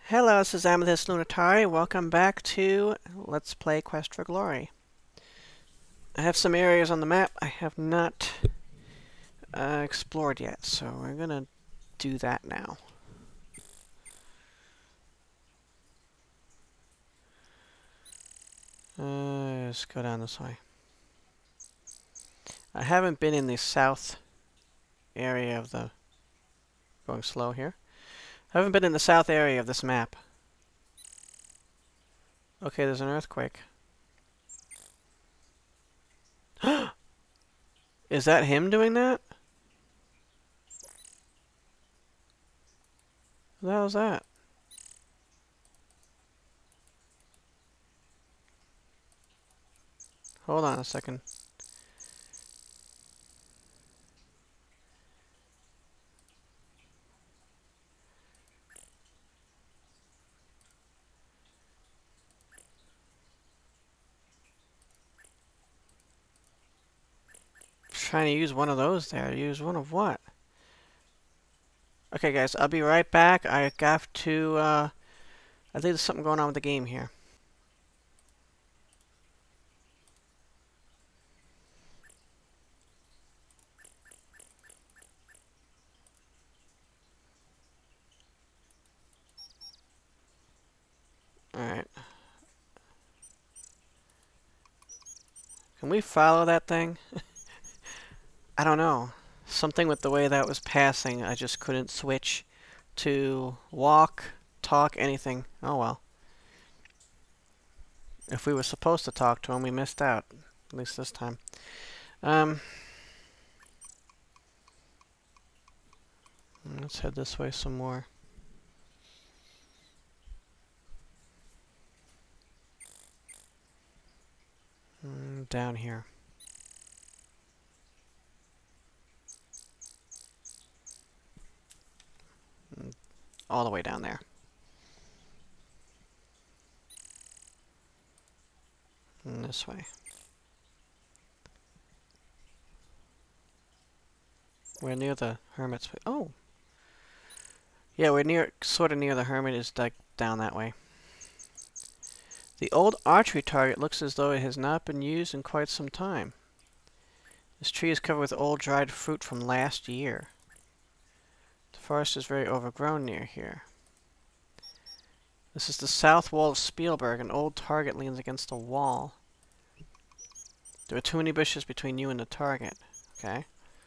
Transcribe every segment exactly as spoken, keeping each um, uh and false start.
Hello, this is Amethyst Lunatari. Welcome back to Let's Play Quest for Glory. I have some areas on the map I have not uh, explored yet, so we're gonna do that now. Uh, let's go down this way. I haven't been in the south area of the... Going slow here. I haven't been in the south area of this map. Okay, there's an earthquake. Is that him doing that? What the hell is that? Hold on a second. Trying to use one of those there. Use one of what? Okay, guys, I'll be right back. I have to, uh... I think there's something going on with the game here. Alright. Can we follow that thing? I don't know. Something with the way that was passing, I just couldn't switch to walk, talk, anything. Oh well. If we were supposed to talk to him, we missed out. At least this time. Um, let's head this way some more. Mm, down here. Mm, all the way down there. And this way. We're near the hermit's... Oh! Yeah, we're near, sort of near the hermit is like down that way. The old archery target looks as though it has not been used in quite some time. This tree is covered with old dried fruit from last year. The forest is very overgrown near here. This is the south wall of Spielberg. An old target leans against a wall. There are too many bushes between you and the target. Okay.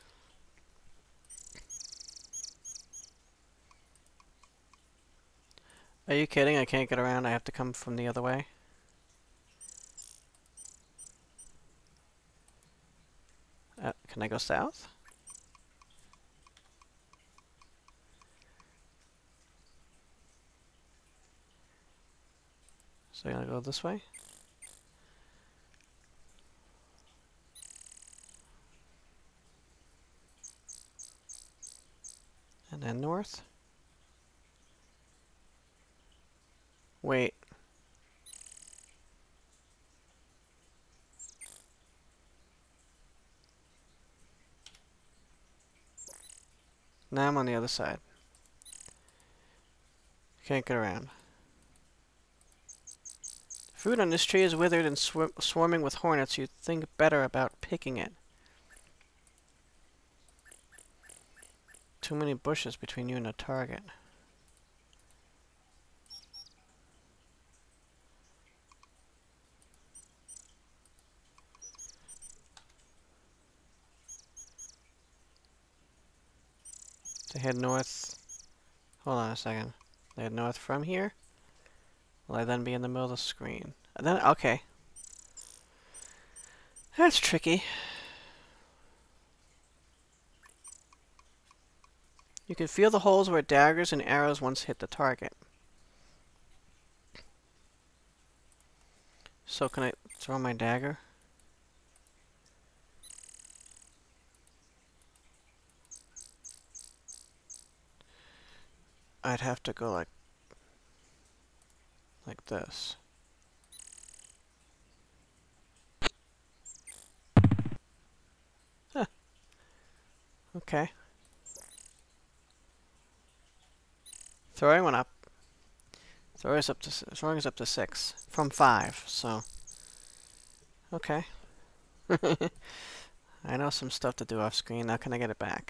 Are you kidding? I can't get around. I have to come from the other way. Uh, can I go south? So I'm gonna go this way? And then north? Wait. Now I'm on the other side. Can't get around. Fruit on this tree is withered and sw swarming with hornets. You'd think better about picking it. Too many bushes between you and the target. To head north. Hold on a second. They head north from here. Will I then be in the middle of the screen? And then, okay. That's tricky. You can feel the holes where daggers and arrows once hit the target. So can I throw my dagger? I'd have to go like like this. Huh. Okay. Throwing one up. Throwing up to throwing us up to six from five. So okay. I know some stuff to do off screen. Now can I get it back?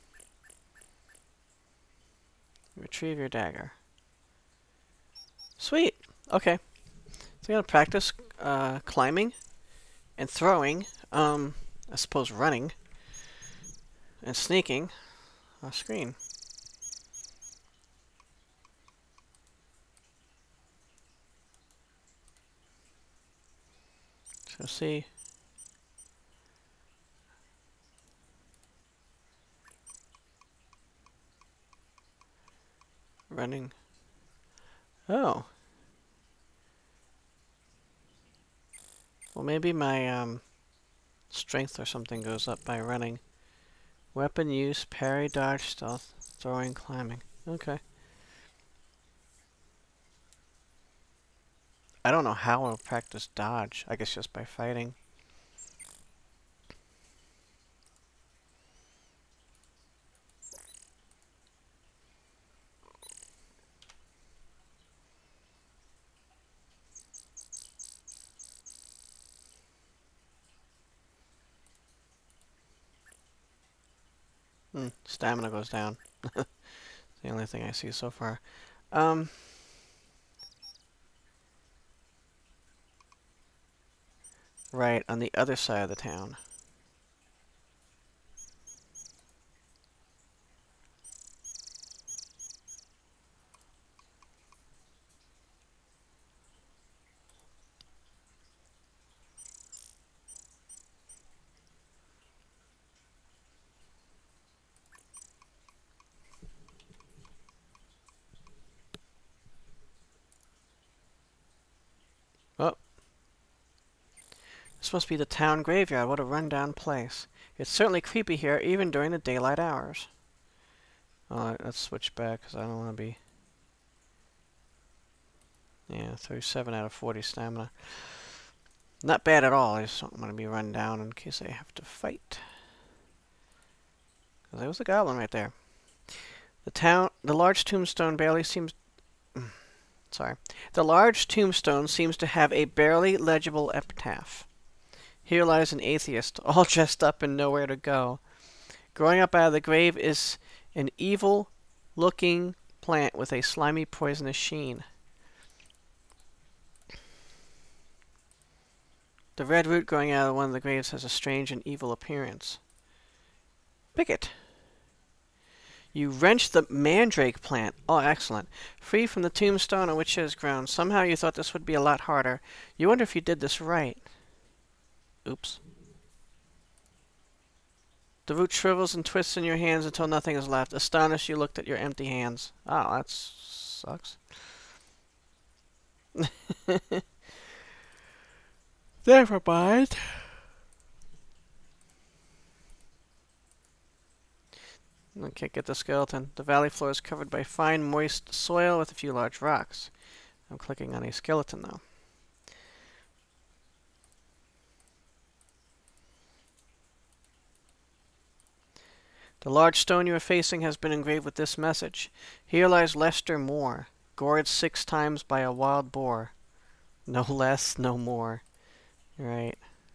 Retrieve your dagger. Sweet. Okay. So I gotta practice uh, climbing and throwing. Um, I suppose running and sneaking off screen. So see. Running. Oh. Well, maybe my um, strength or something goes up by running. Weapon use, parry, dodge, stealth, throwing, climbing. Okay. I don't know how I'll practice dodge. I guess just by fighting. Hmm, stamina goes down. The only thing I see so far. Um, right, on the other side of the town. Oh. This must be the town graveyard. What a rundown place. It's certainly creepy here, even during the daylight hours. Oh, let's switch back, because I don't want to be... Yeah, thirty-seven out of forty stamina. Not bad at all. I just don't want to be run down in case I have to fight. Because there was a goblin right there. The town... The large tombstone barely seems... Sorry. The large tombstone seems to have a barely legible epitaph. Here lies an atheist, all dressed up and nowhere to go. Growing up out of the grave is an evil-looking plant with a slimy, poisonous sheen. The red root growing out of one of the graves has a strange and evil appearance. Pick it. You wrenched the mandrake plant. Oh, excellent. Free from the tombstone on which it has grown. Somehow you thought this would be a lot harder. You wonder if you did this right. Oops. The root shrivels and twists in your hands until nothing is left. Astonished, you looked at your empty hands. Oh, that sucks. Never mind. Okay, get the skeleton. The valley floor is covered by fine, moist soil with a few large rocks. I'm clicking on a skeleton, though. The large stone you are facing has been engraved with this message. Here lies Lester Moore, gored six times by a wild boar. No less, no more. Right.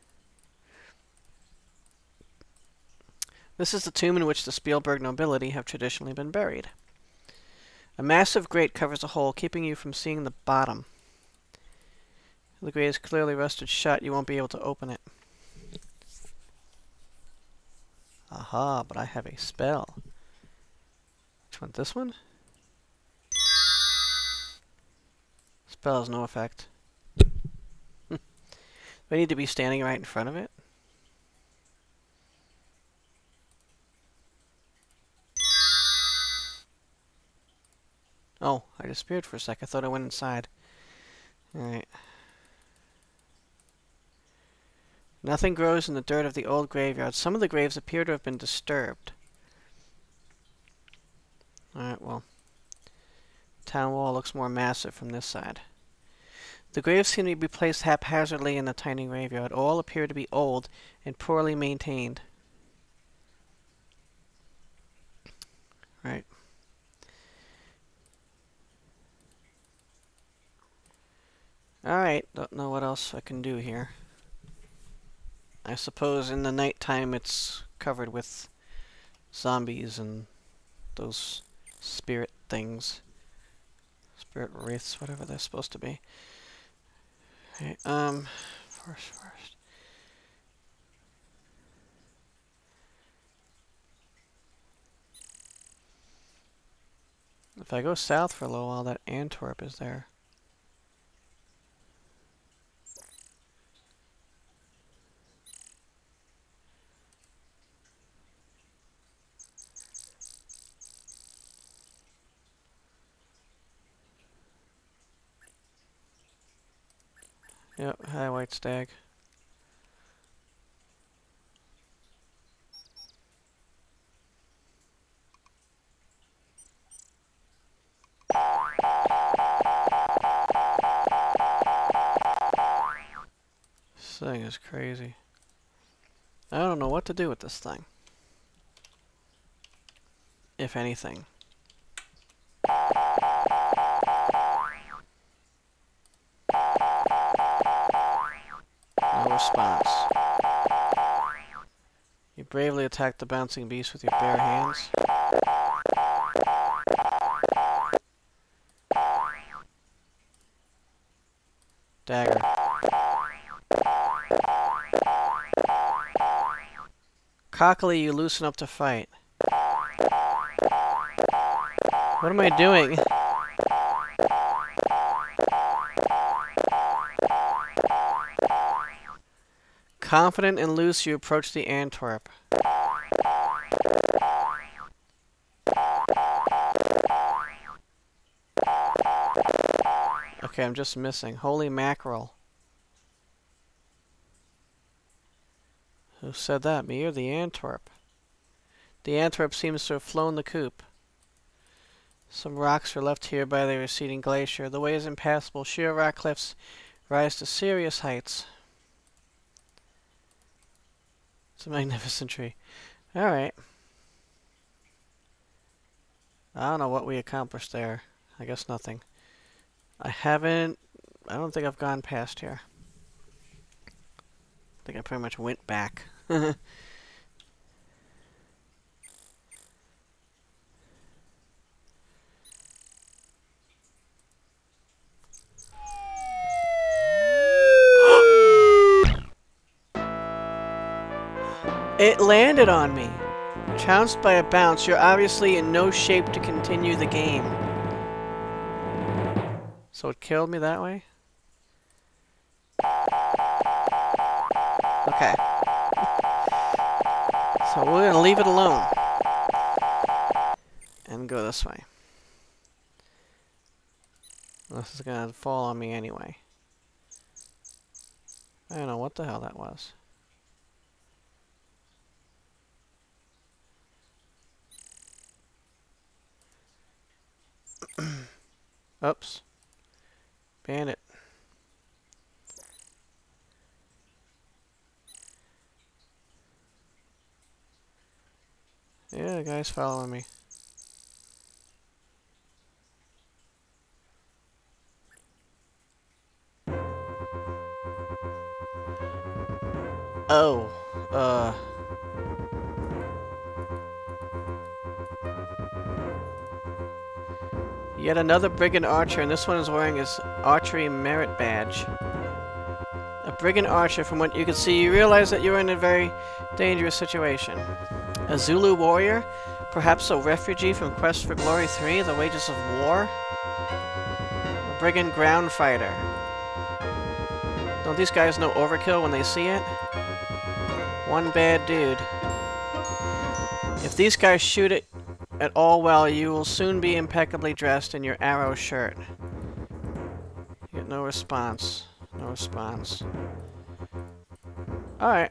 This is the tomb in which the Spielberg nobility have traditionally been buried. A massive grate covers a hole, keeping you from seeing the bottom. The grate is clearly rusted shut. You won't be able to open it. Aha, but I have a spell. Which one? This one? Spell has no effect. Do I need to be standing right in front of it? Oh, I disappeared for a sec. I thought I went inside. Alright. Nothing grows in the dirt of the old graveyard. Some of the graves appear to have been disturbed. Alright, well. Town wall looks more massive from this side. The graves seem to be placed haphazardly in the tiny graveyard. All appear to be old and poorly maintained. Right. Alright, don't know what else I can do here. I suppose in the nighttime it's covered with zombies and those spirit things. Spirit wraiths, whatever they're supposed to be. Okay, um, first, first. If I go south for a little while, that Antwerp is there. Yep, hi, white stag. This thing is crazy. I don't know what to do with this thing. If anything. No response. You bravely attack the bouncing beast with your bare hands. Dagger. Cockily, you loosen up to fight. What am I doing? Confident and loose, you approach the Antwerp. Okay, I'm just missing. Holy mackerel. Who said that? Me or the Antwerp? The Antwerp seems to have flown the coop. Some rocks are left here by the receding glacier. The way is impassable. Sheer rock cliffs rise to serious heights. It's a magnificent tree. Alright. I don't know what we accomplished there. I guess nothing. I haven't... I don't think I've gone past here. I think I pretty much went back. It landed on me. Trounced by a bounce, you're obviously in no shape to continue the game. So it killed me that way? Okay. So we're gonna leave it alone. And go this way. This is gonna fall on me anyway. I don't know what the hell that was. Oops. Bandit. Yeah, the guy's following me. Oh, uh... Yet another brigand archer, and this one is wearing his archery merit badge. A brigand archer, from what you can see, you realize that you're in a very dangerous situation. A Zulu warrior? Perhaps a refugee from Quest for Glory three, The Wages of War? A brigand ground fighter. Don't these guys know overkill when they see it? One bad dude. If these guys shoot it at all well, you will soon be impeccably dressed in your arrow shirt. You get no response. No response. Alright.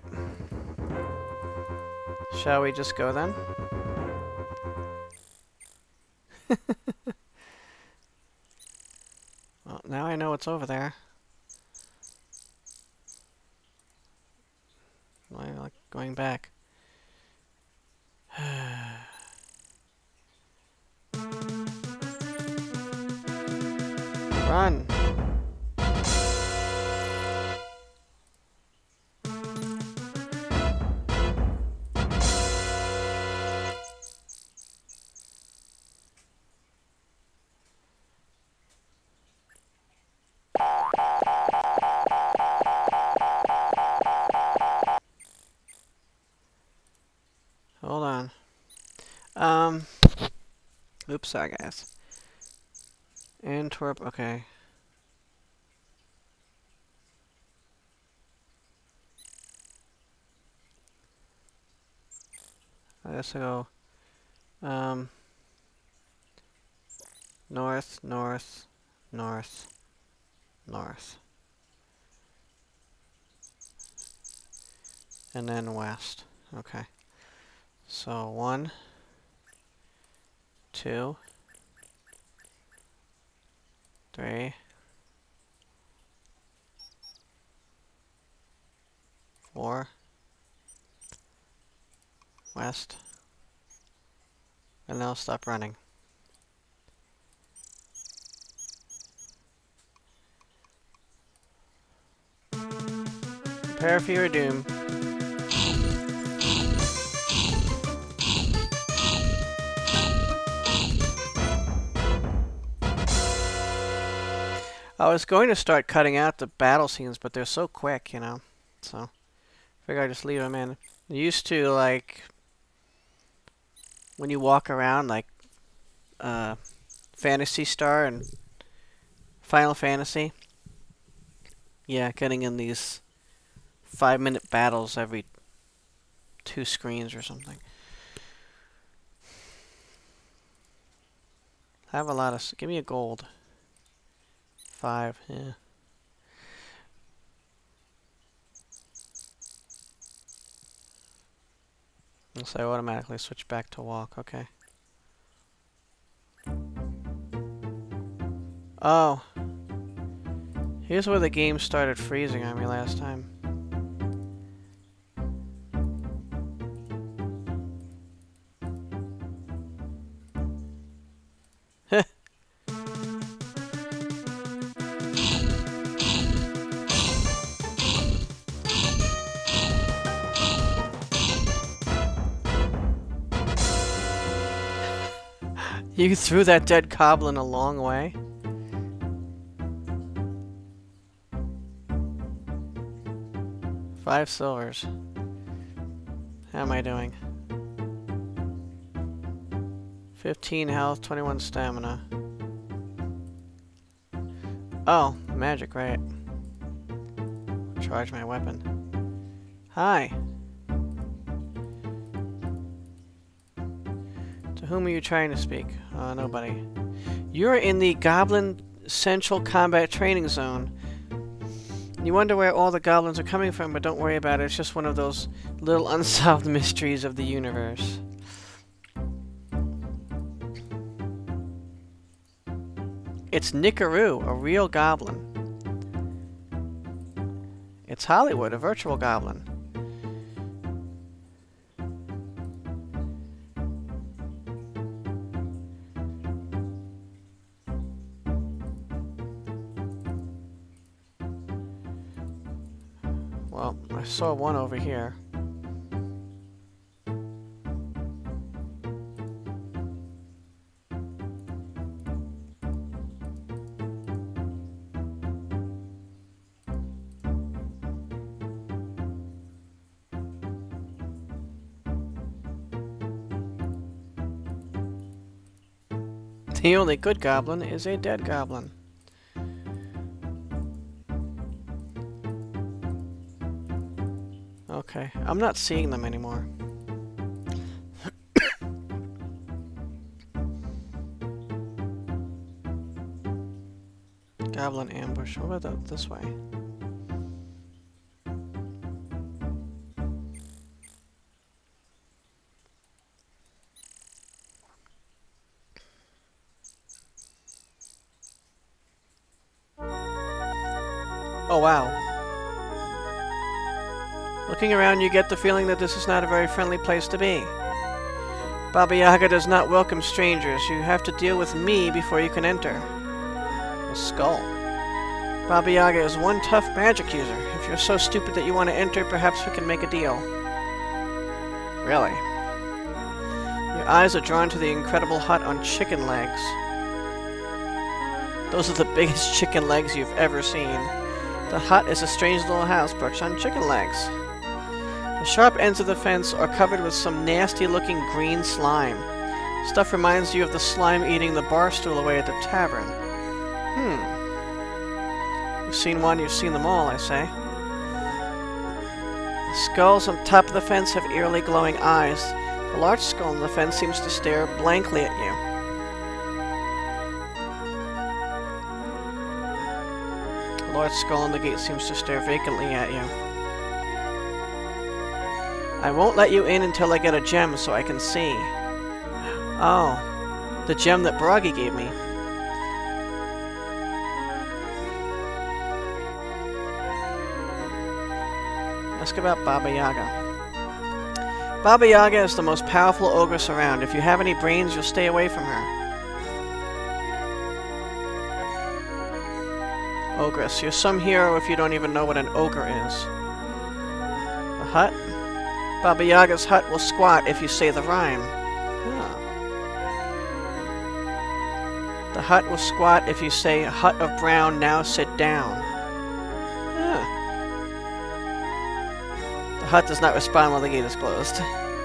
Shall we just go then? Well, now I know what's over there. I like going back. Run! Oops, sorry guys. Antwerp, okay. I guess I go um, north, north, north, north. And then west. Okay. So one, two, three, four, west, and now stop running. Prepare for your doom. I was going to start cutting out the battle scenes, but they're so quick, you know. So, I figure I just leave them in. I used to, like, when you walk around, like, uh, Phantasy Star and Final Fantasy. Yeah, getting in these five-minute battles every two screens or something. I have a lot of... Give me a gold. Five, yeah. So I automatically switch back to walk, okay. Oh. Here's where the game started freezing on me last time. You threw that dead goblin a long way. Five silvers. How am I doing? Fifteen health, twenty-one stamina. Oh, magic, right. Charge my weapon. Hi. To whom are you trying to speak? Uh, nobody. You're in the Goblin Central Combat Training Zone. You wonder where all the goblins are coming from, but don't worry about it. It's just one of those little unsolved mysteries of the universe. It's Nickaroo, a real goblin. It's Hollywood, a virtual goblin. Well, I saw one over here. The only good goblin is a dead goblin. Okay, I'm not seeing them anymore. Goblin ambush. What about that this way? Oh wow. Looking around, you get the feeling that this is not a very friendly place to be. Baba Yaga does not welcome strangers. You have to deal with me before you can enter. A skull. Baba Yaga is one tough magic user. If you're so stupid that you want to enter, perhaps we can make a deal. Really? Your eyes are drawn to the incredible hut on chicken legs. Those are the biggest chicken legs you've ever seen. The hut is a strange little house perched on chicken legs. The sharp ends of the fence are covered with some nasty-looking green slime. Stuff reminds you of the slime eating the bar stool away at the tavern. Hmm. You've seen one, you've seen them all, I say. The skulls on top of the fence have eerily glowing eyes. The large skull on the fence seems to stare blankly at you. The large skull on the gate seems to stare vacantly at you. I won't let you in until I get a gem so I can see. Oh, the gem that Broggy gave me. Ask about Baba Yaga. Baba Yaga is the most powerful ogress around. If you have any brains, you'll stay away from her. Ogress. You're some hero if you don't even know what an ogre is. The hut? Baba Yaga's hut will squat if you say the rhyme. Huh. The hut will squat if you say, hut of brown, now sit down. Huh. The hut does not respond while the gate is closed.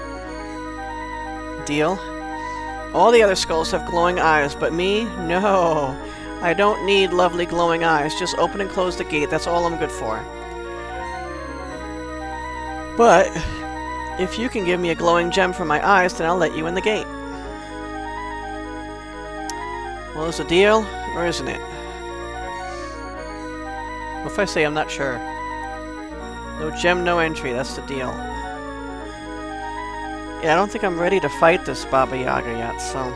Deal? All the other skulls have glowing eyes, but me? No. I don't need lovely glowing eyes. Just open and close the gate. That's all I'm good for. But if you can give me a glowing gem for my eyes, then I'll let you in the gate. Well, is it a deal, or isn't it? What if I say I'm not sure? No gem, no entry. That's the deal. Yeah, I don't think I'm ready to fight this Baba Yaga yet, so...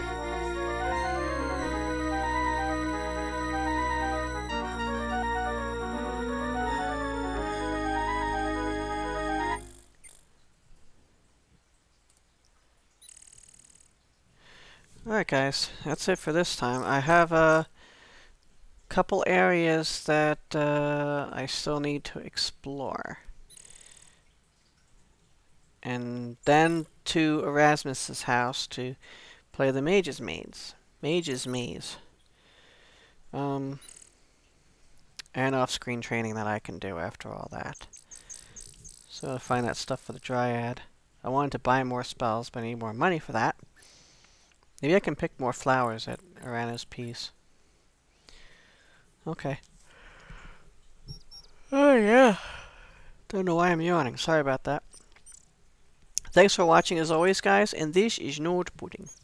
Alright guys, that's it for this time. I have a couple areas that uh, I still need to explore. And then to Erasmus's house to play the Mage's Maze. Mage's Maze. Um, and off-screen training that I can do after all that. So I'll find that stuff for the Dryad. I wanted to buy more spells, but I need more money for that. Maybe I can pick more flowers at Arana's Peace. Okay. Oh yeah. Don't know why I'm yawning. Sorry about that. Thanks for watching as always, guys, and this is Nord Pudding.